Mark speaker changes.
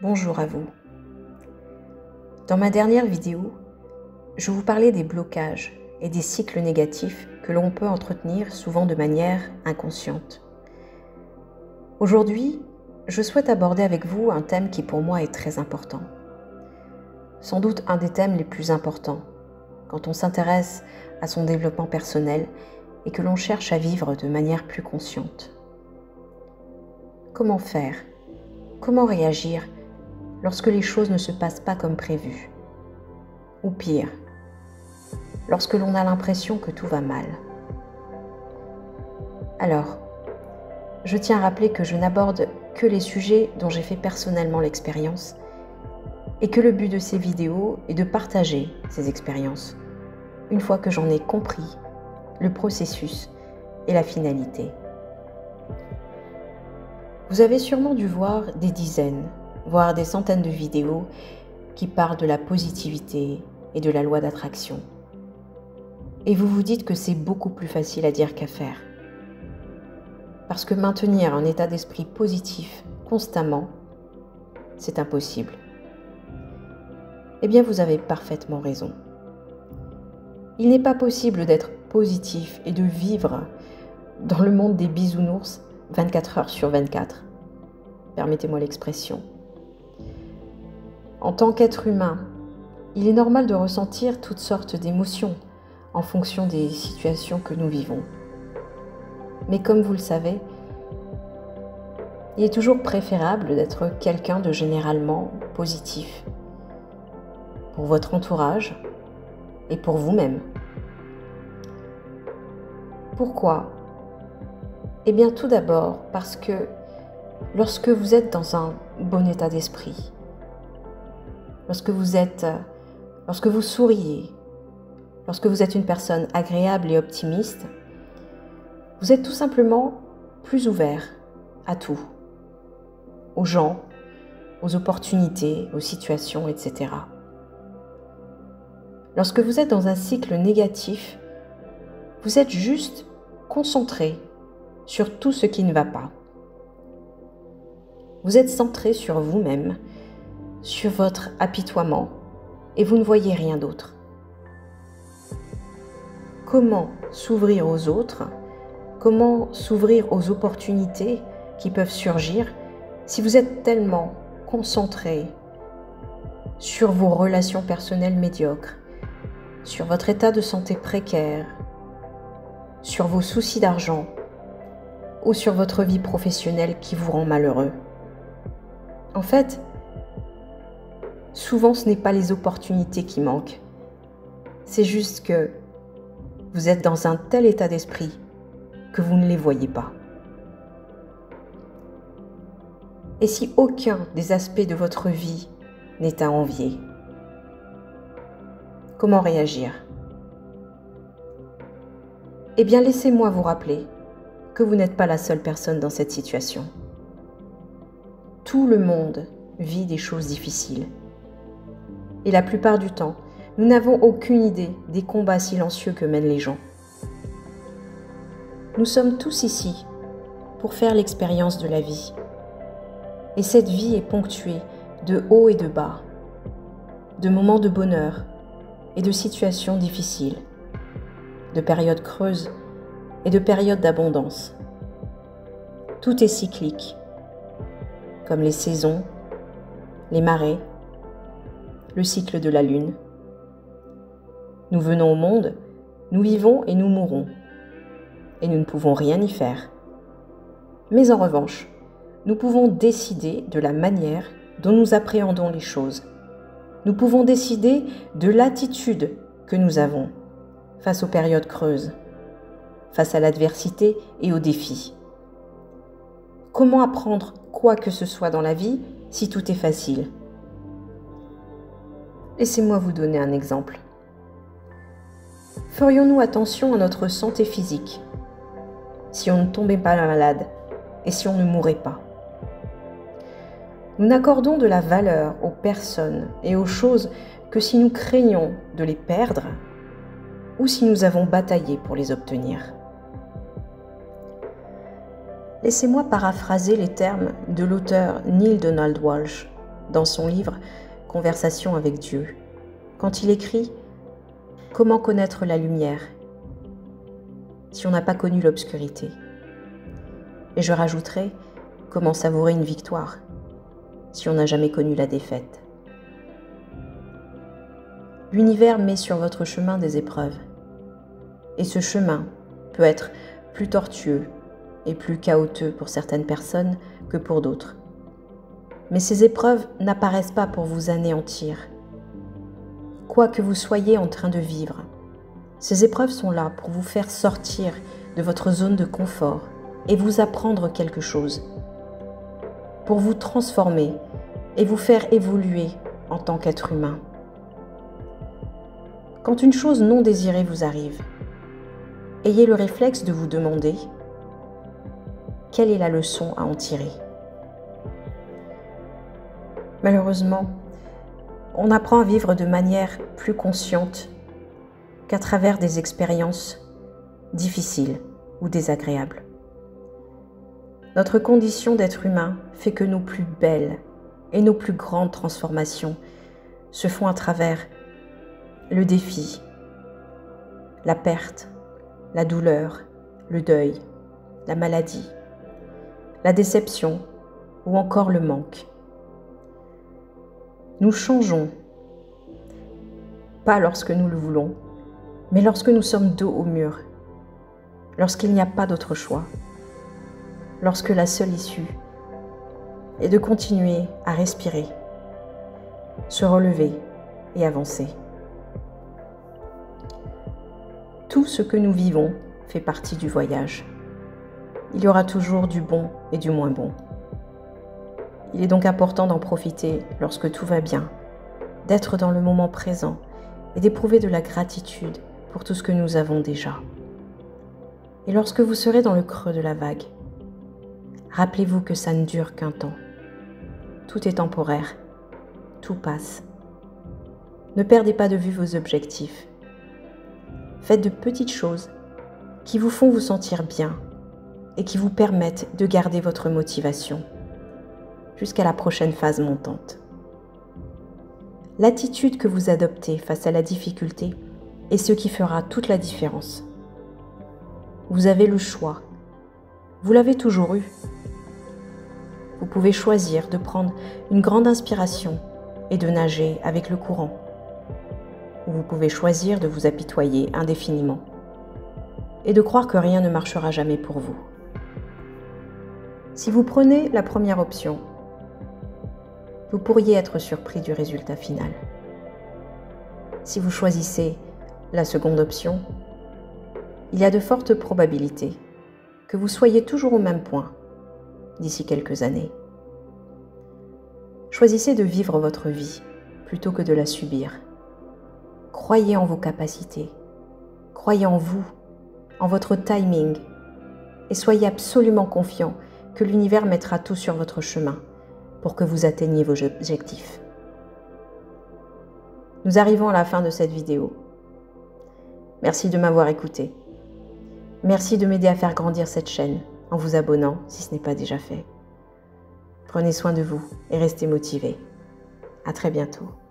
Speaker 1: Bonjour à vous. Dans ma dernière vidéo, je vous parlais des blocages et des cycles négatifs que l'on peut entretenir souvent de manière inconsciente. Aujourd'hui, je souhaite aborder avec vous un thème qui pour moi est très important. Sans doute un des thèmes les plus importants quand on s'intéresse à son développement personnel et que l'on cherche à vivre de manière plus consciente. Comment faire? Comment réagir lorsque les choses ne se passent pas comme prévu? Ou pire, lorsque l'on a l'impression que tout va mal. Alors, je tiens à rappeler que je n'aborde que les sujets dont j'ai fait personnellement l'expérience et que le but de ces vidéos est de partager ces expériences une fois que j'en ai compris le processus et la finalité. Vous avez sûrement dû voir des dizaines, voire des centaines de vidéos qui parlent de la positivité et de la loi d'attraction. Et vous vous dites que c'est beaucoup plus facile à dire qu'à faire. Parce que maintenir un état d'esprit positif constamment, c'est impossible. Eh bien, vous avez parfaitement raison. Il n'est pas possible d'être positif et de vivre dans le monde des bisounours 24 heures sur 24. Permettez-moi l'expression. En tant qu'être humain, il est normal de ressentir toutes sortes d'émotions en fonction des situations que nous vivons. Mais comme vous le savez, il est toujours préférable d'être quelqu'un de généralement positif pour votre entourage et pour vous-même. Pourquoi? Eh bien, tout d'abord parce que lorsque vous êtes dans un bon état d'esprit, lorsque vous souriez, lorsque vous êtes une personne agréable et optimiste, vous êtes tout simplement plus ouvert à tout, aux gens, aux opportunités, aux situations, etc. Lorsque vous êtes dans un cycle négatif, vous êtes juste concentré sur tout ce qui ne va pas. Vous êtes centré sur vous-même, sur votre apitoiement, et vous ne voyez rien d'autre. Comment s'ouvrir aux autres? Comment s'ouvrir aux opportunités qui peuvent surgir si vous êtes tellement concentré sur vos relations personnelles médiocres, sur votre état de santé précaire, sur vos soucis d'argent ou sur votre vie professionnelle qui vous rend malheureux? En fait, souvent ce n'est pas les opportunités qui manquent, c'est juste que vous êtes dans un tel état d'esprit que vous ne les voyez pas. Et si aucun des aspects de votre vie n'est à envier, comment réagir? Eh bien, laissez-moi vous rappeler que vous n'êtes pas la seule personne dans cette situation. Tout le monde vit des choses difficiles. Et la plupart du temps, nous n'avons aucune idée des combats silencieux que mènent les gens. Nous sommes tous ici pour faire l'expérience de la vie. Et cette vie est ponctuée de hauts et de bas, de moments de bonheur et de situations difficiles, de périodes creuses et de périodes d'abondance. Tout est cyclique, comme les saisons, les marées, le cycle de la lune. Nous venons au monde, nous vivons et nous mourons. Et nous ne pouvons rien y faire. Mais en revanche, nous pouvons décider de la manière dont nous appréhendons les choses. Nous pouvons décider de l'attitude que nous avons face aux périodes creuses, face à l'adversité et aux défis. Comment apprendre quoi que ce soit dans la vie si tout est facile? Laissez-moi vous donner un exemple. Ferions-nous attention à notre santé physique si on ne tombait pas malade et si on ne mourait pas? Nous n'accordons de la valeur aux personnes et aux choses que si nous craignons de les perdre ou si nous avons bataillé pour les obtenir. Laissez-moi paraphraser les termes de l'auteur Neale Donald Walsch dans son livre « Conversation avec Dieu », quand il écrit « Comment connaître la lumière si on n'a pas connu l'obscurité ?» Et je rajouterai « Comment savourer une victoire si on n'a jamais connu la défaite ?» L'univers met sur votre chemin des épreuves. Et ce chemin peut être plus tortueux et plus chaotique pour certaines personnes que pour d'autres. Mais ces épreuves n'apparaissent pas pour vous anéantir. Quoi que vous soyez en train de vivre, ces épreuves sont là pour vous faire sortir de votre zone de confort et vous apprendre quelque chose, pour vous transformer et vous faire évoluer en tant qu'être humain. Quand une chose non désirée vous arrive, ayez le réflexe de vous demander quelle est la leçon à en tirer. Malheureusement, on apprend à vivre de manière plus consciente qu'à travers des expériences difficiles ou désagréables. Notre condition d'être humain fait que nos plus belles et nos plus grandes transformations se font à travers le défi, la perte, la douleur, le deuil, la maladie, la déception ou encore le manque. Nous changeons, pas lorsque nous le voulons, mais lorsque nous sommes dos au mur, lorsqu'il n'y a pas d'autre choix, lorsque la seule issue est de continuer à respirer, se relever et avancer. Tout ce que nous vivons fait partie du voyage. Il y aura toujours du bon et du moins bon. Il est donc important d'en profiter lorsque tout va bien, d'être dans le moment présent et d'éprouver de la gratitude pour tout ce que nous avons déjà. Et lorsque vous serez dans le creux de la vague, rappelez-vous que ça ne dure qu'un temps. Tout est temporaire, tout passe. Ne perdez pas de vue vos objectifs. Faites de petites choses qui vous font vous sentir bien et qui vous permettent de garder votre motivation jusqu'à la prochaine phase montante. L'attitude que vous adoptez face à la difficulté est ce qui fera toute la différence. Vous avez le choix. Vous l'avez toujours eu. Vous pouvez choisir de prendre une grande inspiration et de nager avec le courant. Ou vous pouvez choisir de vous apitoyer indéfiniment et de croire que rien ne marchera jamais pour vous. Si vous prenez la première option, vous pourriez être surpris du résultat final. Si vous choisissez la seconde option, il y a de fortes probabilités que vous soyez toujours au même point d'ici quelques années. Choisissez de vivre votre vie plutôt que de la subir. Croyez en vos capacités, croyez en vous, en votre timing et soyez absolument confiant que l'univers mettra tout sur votre chemin pour que vous atteigniez vos objectifs. Nous arrivons à la fin de cette vidéo. Merci de m'avoir écouté. Merci de m'aider à faire grandir cette chaîne en vous abonnant si ce n'est pas déjà fait. Prenez soin de vous et restez motivés. À très bientôt.